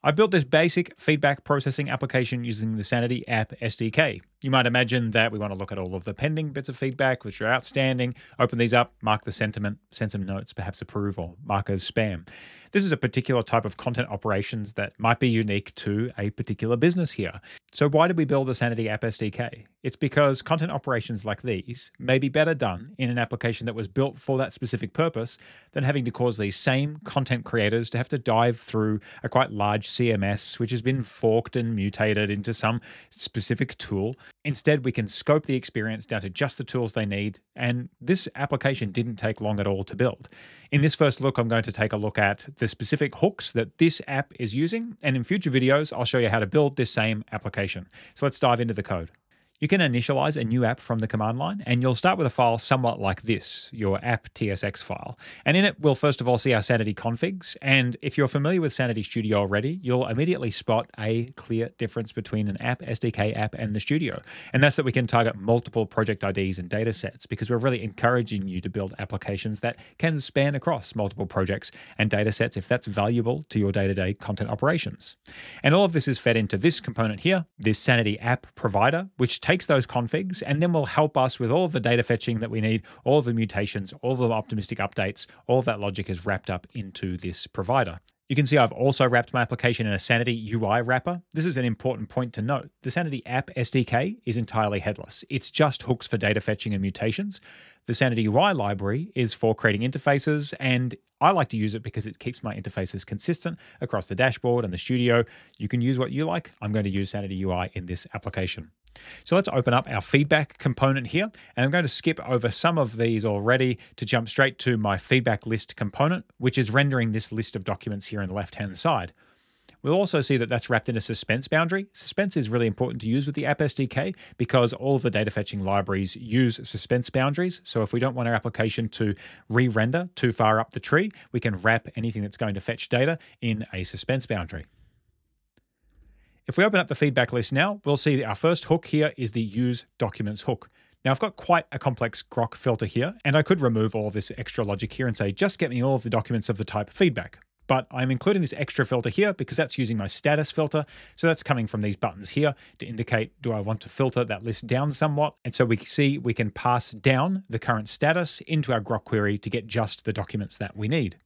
I built this basic feedback processing application using the Sanity App SDK. You might imagine that we want to look at all of the pending bits of feedback which are outstanding, open these up, mark the sentiment, send some notes, perhaps approve or mark as spam. This is a particular type of content operations that might be unique to a particular business here. So why did we build the Sanity App SDK? It's because content operations like these may be better done in an application that was built for that specific purpose than having to cause these same content creators to have to dive through a quite large CMS, which has been forked and mutated into some specific tool. Instead, we can scope the experience down to just the tools they need, and this application didn't take long at all to build. In this first look, I'm going to take a look at the specific hooks that this app is using, and in future videos, I'll show you how to build this same application. So let's dive into the code. You can initialize a new app from the command line, and you'll start with a file somewhat like this, your App.tsx file. And in it, we'll first of all see our Sanity configs. And if you're familiar with Sanity Studio already, you'll immediately spot a clear difference between an App SDK app and the Studio. And that's that we can target multiple project IDs and data sets, because we're really encouraging you to build applications that can span across multiple projects and data sets if that's valuable to your day-to-day content operations. And all of this is fed into this component here, this Sanity app provider, which takes those configs and then will help us with all of the data fetching that we need, all of the mutations, all of the optimistic updates, all of that logic is wrapped up into this provider. You can see I've also wrapped my application in a Sanity UI wrapper. This is an important point to note. The Sanity App SDK is entirely headless. It's just hooks for data fetching and mutations. The Sanity UI library is for creating interfaces, and I like to use it because it keeps my interfaces consistent across the dashboard and the studio. You can use what you like. I'm going to use Sanity UI in this application. So let's open up our feedback component here, and I'm going to skip over some of these already to jump straight to my feedback list component, which is rendering this list of documents here on the left-hand side. We'll also see that that's wrapped in a suspense boundary. Suspense is really important to use with the App SDK because all of the data fetching libraries use suspense boundaries. So if we don't want our application to re-render too far up the tree, we can wrap anything that's going to fetch data in a suspense boundary. If we open up the feedback list now, we'll see that our first hook here is the useDocuments hook. Now I've got quite a complex grok filter here, and I could remove all of this extra logic here and say, just get me all of the documents of the type feedback. But I'm including this extra filter here because that's using my status filter. So that's coming from these buttons here to indicate, do I want to filter that list down somewhat? And so we see we can pass down the current status into our grok query to get just the documents that we need.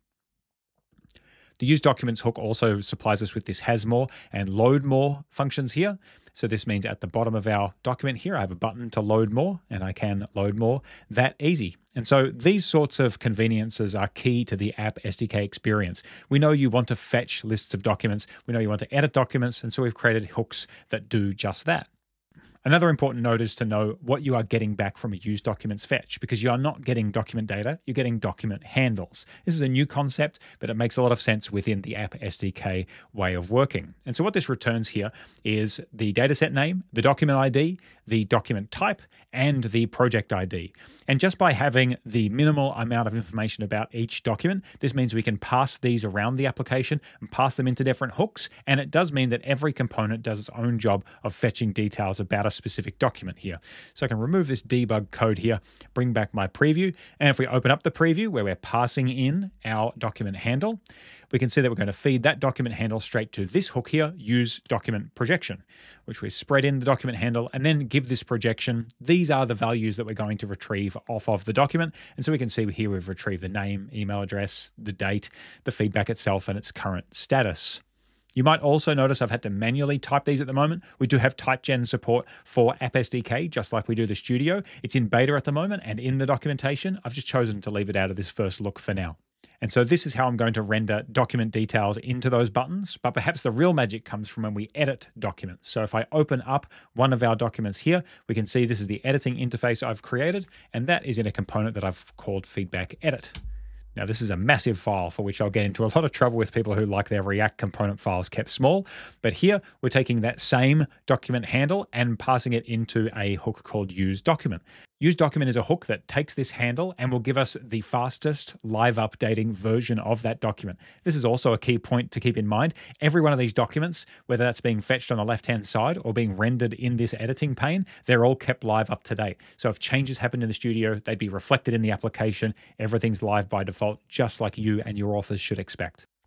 The useDocuments hook also supplies us with this has more and load more functions here. So this means at the bottom of our document here, I have a button to load more, and I can load more that easy. And so these sorts of conveniences are key to the App SDK experience. We know you want to fetch lists of documents. We know you want to edit documents. And so we've created hooks that do just that. Another important note is to know what you are getting back from a useDocuments fetch, because you are not getting document data, you're getting document handles. This is a new concept, but it makes a lot of sense within the App SDK way of working. And so what this returns here is the dataset name, the document ID, the document type, and the project ID. And just by having the minimal amount of information about each document, this means we can pass these around the application and pass them into different hooks. And it does mean that every component does its own job of fetching details about a specific document here. So I can remove this debug code here, bring back my preview. And if we open up the preview where we're passing in our document handle, we can see that we're going to feed that document handle straight to this hook here, useDocumentProjection, which we spread in the document handle and then give this projection. These are the values that we're going to retrieve off of the document. And so we can see here we've retrieved the name, email address, the date, the feedback itself, and its current status. You might also notice I've had to manually type these at the moment. We do have type gen support for App SDK, just like we do the Studio. It's in beta at the moment and in the documentation. I've just chosen to leave it out of this first look for now. And so this is how I'm going to render document details into those buttons. But perhaps the real magic comes from when we edit documents. So if I open up one of our documents here, we can see this is the editing interface I've created, and that is in a component that I've called feedback edit. Now, this is a massive file for which I'll get into a lot of trouble with people who like their React component files kept small. But here, we're taking that same document handle and passing it into a hook called useDocument. useDocument is a hook that takes this handle and will give us the fastest live updating version of that document. This is also a key point to keep in mind. Every one of these documents, whether that's being fetched on the left-hand side or being rendered in this editing pane, they're all kept live up to date. So if changes happen in the studio, they'd be reflected in the application. Everything's live by default, just like you and your authors should expect.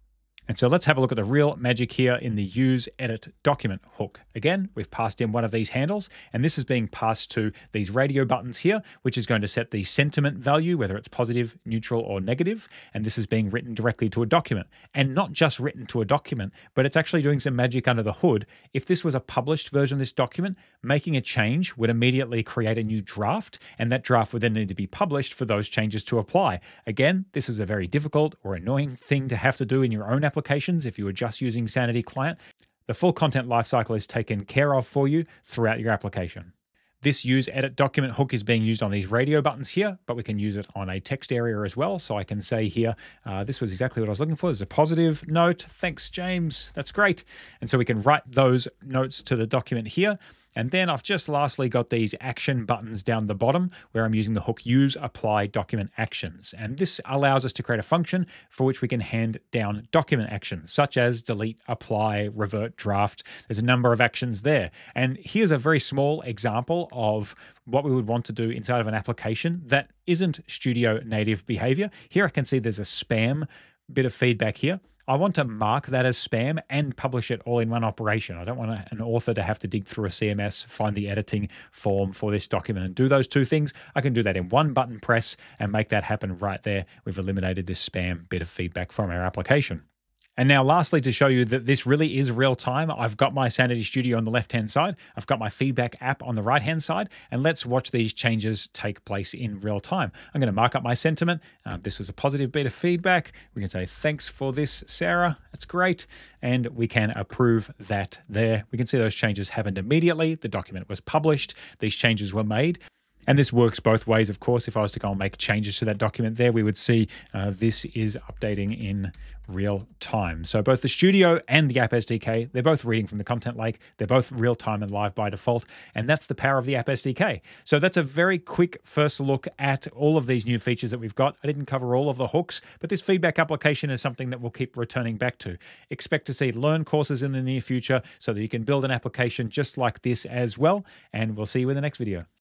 And so let's have a look at the real magic here in the useEditDocument hook. Again, we've passed in one of these handles, and this is being passed to these radio buttons here, which is going to set the sentiment value, whether it's positive, neutral, or negative. And this is being written directly to a document. And not just written to a document, but it's actually doing some magic under the hood. If this was a published version of this document, making a change would immediately create a new draft, and that draft would then need to be published for those changes to apply. Again, this is a very difficult or annoying thing to have to do in your own applications if you were just using Sanity Client. The full content lifecycle is taken care of for you throughout your application. This useEditDocument hook is being used on these radio buttons here, but we can use it on a text area as well. So I can say here, this was exactly what I was looking for. There's a positive note. Thanks, James. That's great. And so we can write those notes to the document here. And then I've just lastly got these action buttons down the bottom where I'm using the hook useApplyDocumentActions. And this allows us to create a function for which we can hand down document actions, such as delete, apply, revert, draft. There's a number of actions there. And here's a very small example of what we would want to do inside of an application that isn't Studio native behavior. Here I can see there's a spam bit of feedback here. I want to mark that as spam and publish it all in one operation. I don't want an author to have to dig through a CMS, find the editing form for this document and do those two things. I can do that in one button press and make that happen right there. We've eliminated this spam bit of feedback from our application. And now lastly, to show you that this really is real time, I've got my Sanity Studio on the left-hand side. I've got my feedback app on the right-hand side. And let's watch these changes take place in real time. I'm going to mark up my sentiment. This was a positive bit of feedback. We can say, thanks for this, Sarah. That's great. And we can approve that there. We can see those changes happened immediately. The document was published. These changes were made. And this works both ways, of course. If I was to go and make changes to that document there, we would see this is updating in real time. So both the Studio and the App SDK, they're both reading from the content lake. They're both real time and live by default. And that's the power of the App SDK. So that's a very quick first look at all of these new features that we've got. I didn't cover all of the hooks, but this feedback application is something that we'll keep returning back to. Expect to see Learn courses in the near future so that you can build an application just like this as well. And we'll see you in the next video.